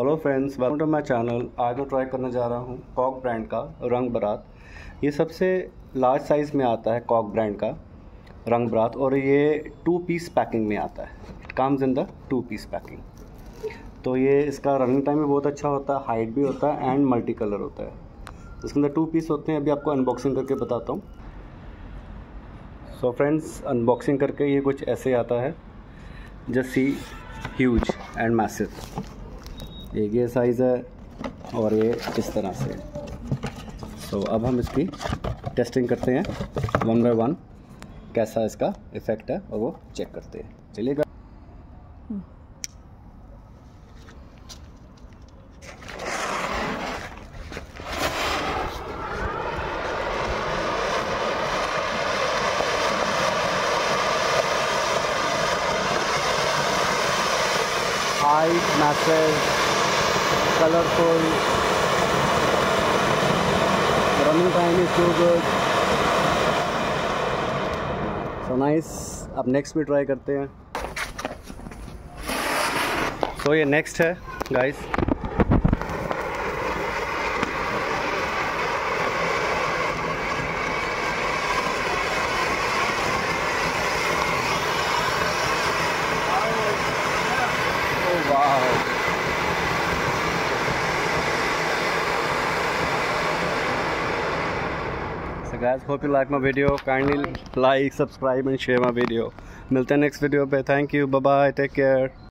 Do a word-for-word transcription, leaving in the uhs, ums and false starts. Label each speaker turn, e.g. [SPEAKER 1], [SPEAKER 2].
[SPEAKER 1] Hello friends, welcome to my channel. आज मैं try करने जा रहा हूँ कॉक ब्रांड का रंग बरात। ये सबसे लार्ज साइज़ में आता है कॉक ब्रांड का रंग बरात, और ये टू पीस पैकिंग में आता है। It comes in the two piece packing. तो ये इसका रनिंग टाइम भी बहुत अच्छा होता है, हाइट भी होता है एंड मल्टी कलर होता है। इसके अंदर टू पीस होते हैं। अभी आपको अनबॉक्सिंग करके बताता हूँ। सो फ्रेंड्स, अनबॉक्सिंग करके ये कुछ ऐसे आता है। Just see huge and massive. एक ये साइज़ है और ये इस तरह से। तो अब हम इसकी टेस्टिंग करते हैं वन बाय वन, कैसा इसका इफ़ेक्ट है और वो चेक करते हैं। चलिएगा। Height, message, colorful, running time is too good, so nice। अब नेक्स्ट भी ट्राई करते हैं। सो so, ये नेक्स्ट है गाइस। ओह वाह। So guys, hope you like my video. Kindly like, subscribe and share my video. मिलते हैं next video पे। Thank you, bye bye, take care.